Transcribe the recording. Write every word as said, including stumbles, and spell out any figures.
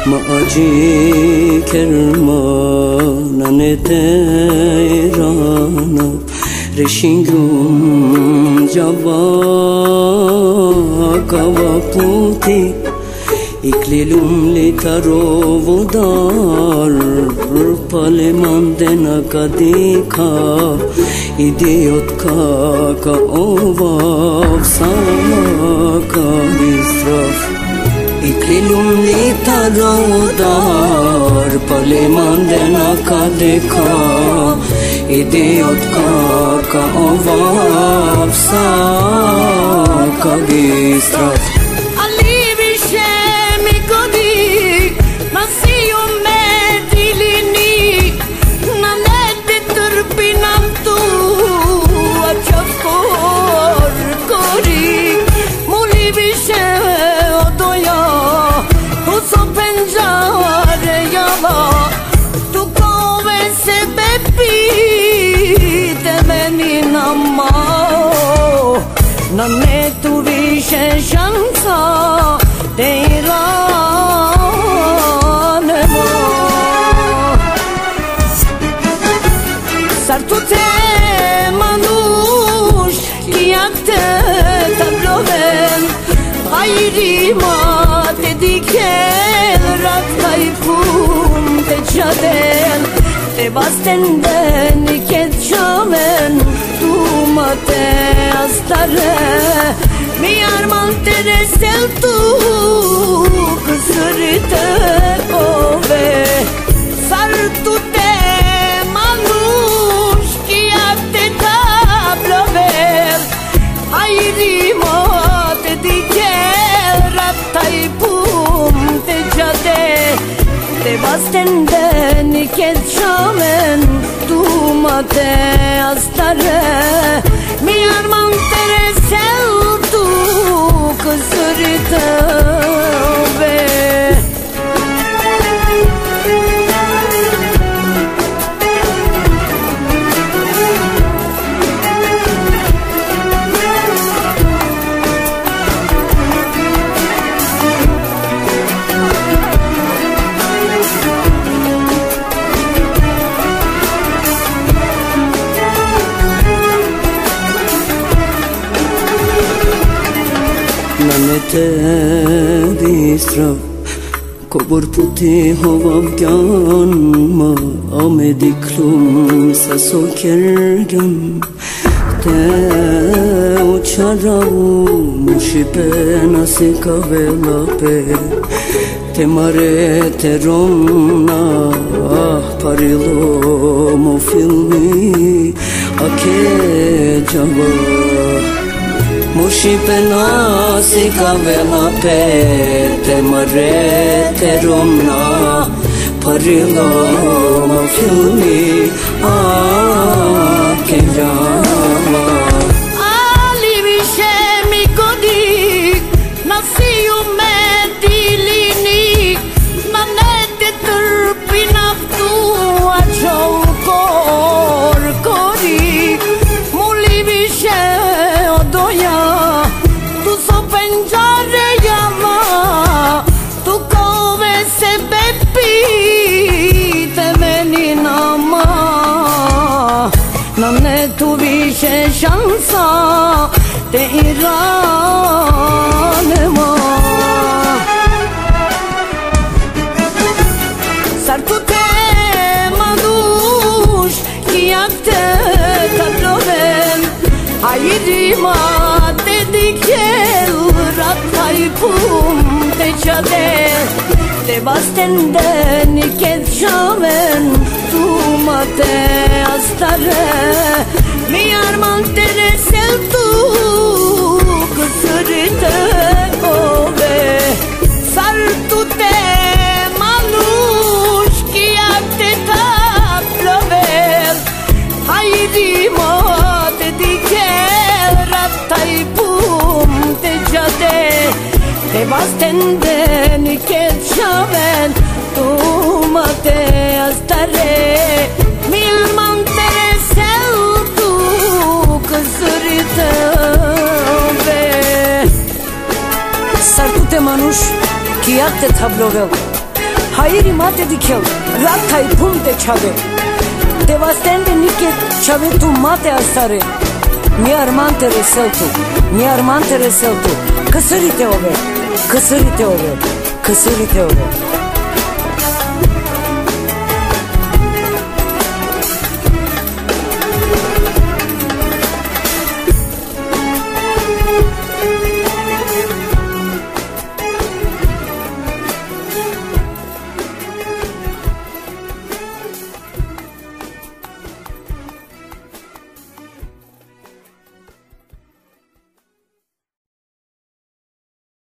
Ma aji kermana ne teyrana Reshingum java kavaputi Iklilum litarovodar Palemandena kadika Idiotka ka ovav saka bisraf Iklilum litarovodar Palemandena kadika Idiotka ka ovav saka bisraf Non ne tu visce scienza dei ranemo Sartu te manush Kiakte tabloven Hayri ma te dikel Rat kayfum te çadel Te bastenden iket çamen Mate astare mi arman tere seltu kısırite ove sartu te manush ki apte tablover hayri mate diker rattay pum te jade te bastenden iket şamen tu mate astare Mi arman tere seltu kısırite ve Nanete disrav Kobor puti hovav gyanma Amediklum saso kergan Te ucharav mushipe nasika velape Te mare te romna parilo mo filmi Ake java Mushi penasi kavela pe te mare te romna parilo ma filmi a ke java Ali vishe mi godi nasiu me dilini manete turpinaftu a chokor kori muli vishe odoya tu so penjare yama tu kove se bepi te meni nama nanne tu vishe shansa te iranema sartu te manush kiakte tabloven hayri ma te dikel rattay pum te çade te bastenden iket şamen tu mate astare mi arman tere seltu kısırite ove sartu te manush kiakte tablover hayri ma te dikel rattay pum te jade te bastenden iket şaven tu mate astare mi arman tere seltu kısırite Sartu te manush ki akte tablovel Hayri mate dikhel rathai phumte chave devastende nike chave tu mate astare mi arman tere seltu mi arman tere seltu kısırite ove kısırite ove kısırite ove